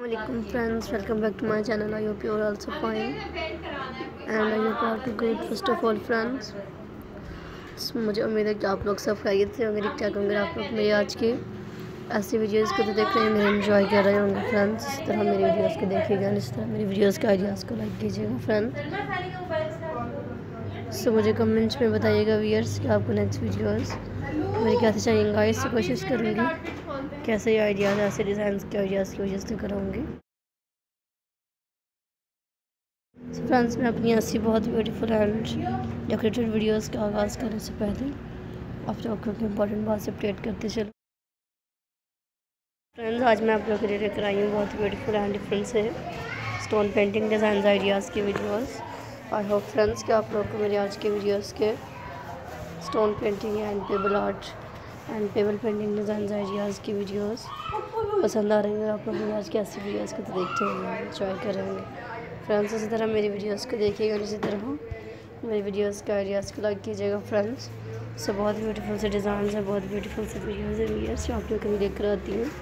Assalamualaikum friends, welcome back to my channel. I hope you are also fine and I hope you are too good. First of all friends, मुझे उम्मीद है कि आप लोग सब खैरियत से होंगे, ठीक ठाक होंगे। आप लोग मेरे आज के ऐसी वीडियोस को तो देख रहे हैं, मेरे एंजॉय कर रहे होंगे फ्रेंड्स। इस तरह मेरी वीडियोस को देखिएगा, इस तरह मेरी वीडियोस के आइडियाज़ को लाइक कीजिएगा फ्रेंड्स। मुझे कमेंट्स में बताइएगा व्यूअर्स कि आपको नेक्स्ट वीडियोस मेरे कैसे चाहिए। गाइस से कोशिश करूँगी कैसे आइडियाज़, ऐसे डिज़ाइन के आइडियाज़ की वजह से कराऊँगी। फ्रेंड्स, मैं अपनी ऐसी बहुत ब्यूटीफुल एंड डेकोरेटेड वीडियोस का आगाज़ करने से पहले आप लोगों को इम्पॉर्टेंट बात से अपडेट करते चलो। फ्रेंड्स, आज मैं आप लोगों के लिए लेकर आई हूँ बहुत ब्यूटीफुल एंड डिफरेंट से स्टोन पेंटिंग डिज़ाइन आइडियाज़ की वीडियोस। आई होप फ्रेंड्स कि आप लोगों को मेरे आज के वीडियोस के stone painting and table art and table painting design ideas की वीडियोस पसंद आ रही हैं। आप लोग मेरे आज की ऐसी वीडियोस को तो देखते होंगे, एंजॉय कर रहे होंगे फ्रेंड्स। इसी तरह मेरी वीडियोस को देखिएगा, इसी तरह मेरी वीडियोस के आइडियाज़ को लाइक कीजिएगा फ्रेंड्स। बहुत ब्यूटीफुल से डिज़ाइन है, बहुत ब्यूटीफुल से वीडियोस है व्यूअर्स जो आप लोग कभी देख कर आती हूँ।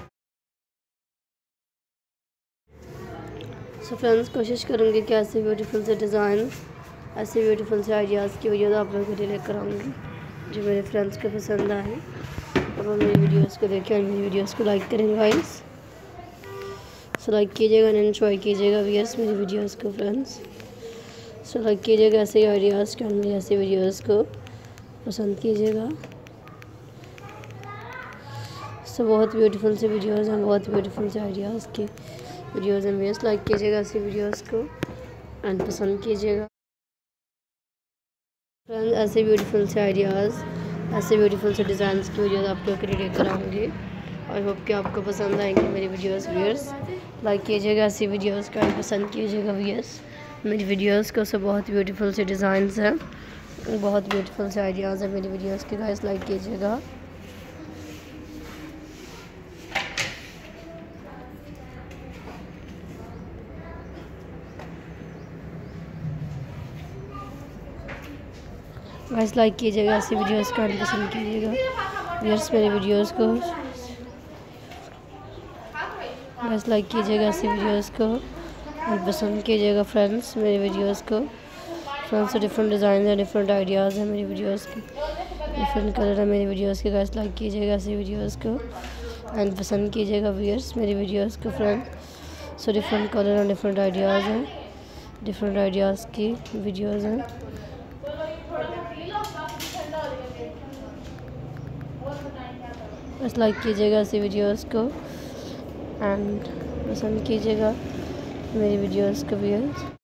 फ्रेंड्स, कोशिश करूँगी कि ऐसे ब्यूटीफुल से डिज़ाइन, ऐसे ब्यूटीफुल से आइडियाज़ की वीडियोस आप लोगों के लिए लेकर आऊँगी जो मेरे फ्रेंड्स को पसंद आए और वो मेरी वीडियोस को देखें और मेरी वीडियोस को लाइक करें गाइस। लाइक कीजिएगा एंड एंजॉय कीजिएगा व्यूअर्स मेरी वीडियोस को फ्रेंड्स। लाइक कीजिएगा ऐसे ही आइडियाज़ के और मेरी ऐसी वीडियोस को पसंद कीजिएगा। बहुत ब्यूटीफुल से वीडियोस हैं, बहुत ब्यूटीफुल से आइडियाज़ की वीडियोस हैं व्यूअर्स। लाइक कीजिएगा ऐसी वीडियोस को एंड पसंद कीजिएगा फ्रेंड्स। ऐसे ब्यूटीफुल से आइडियाज़, ऐसे ब्यूटीफुल से डिज़ाइंस की वीडियोस आप लोग के लिए लेकर आऊँगी। आई होप कि आपको पसंद आएंगे मेरी वीडियोस व्यूअर्स। लाइक कीजिएगा ऐसी वीडियोस का एंड पसंद कीजिएगा व्यूअर्स मेरी वीडियोस को। बहुत ब्यूटीफुल से डिज़ाइंस हैं, बहुत ब्यूटीफुल से आइडियाज़ हैं मेरी वीडियोस के गाइस। लाइक कीजिएगा। गाइस लाइक कीजिएगा ऐसी वीडियोस का एंड पसंद कीजिएगा व्यूअर्स मेरी वीडियोस को। गाइस लाइक कीजिएगा ऐसी वीडियोस को एंड पसंद कीजिएगा फ्रेंड्स मेरी वीडियोस को। फ्रेंड्स, डिफरेंट डिज़ाइन है, डिफरेंट आइडियाज़ हैं मेरी वीडियोस की, डिफरेंट कलर है मेरी वीडियोस के। गाइस लाइक कीजिएगा ऐसी वीडियोस को एंड पसंद कीजिएगा व्यूअर्स मेरी वीडियोस को friends. Different colour and different ideas हैं, डिफरेंट आइडियाज़ की वीडियोज़ हैं। बस लाइक कीजिएगा ऐसी वीडियोस को एंड पसंद कीजिएगा मेरी वीडियोस को व्यूअर्स।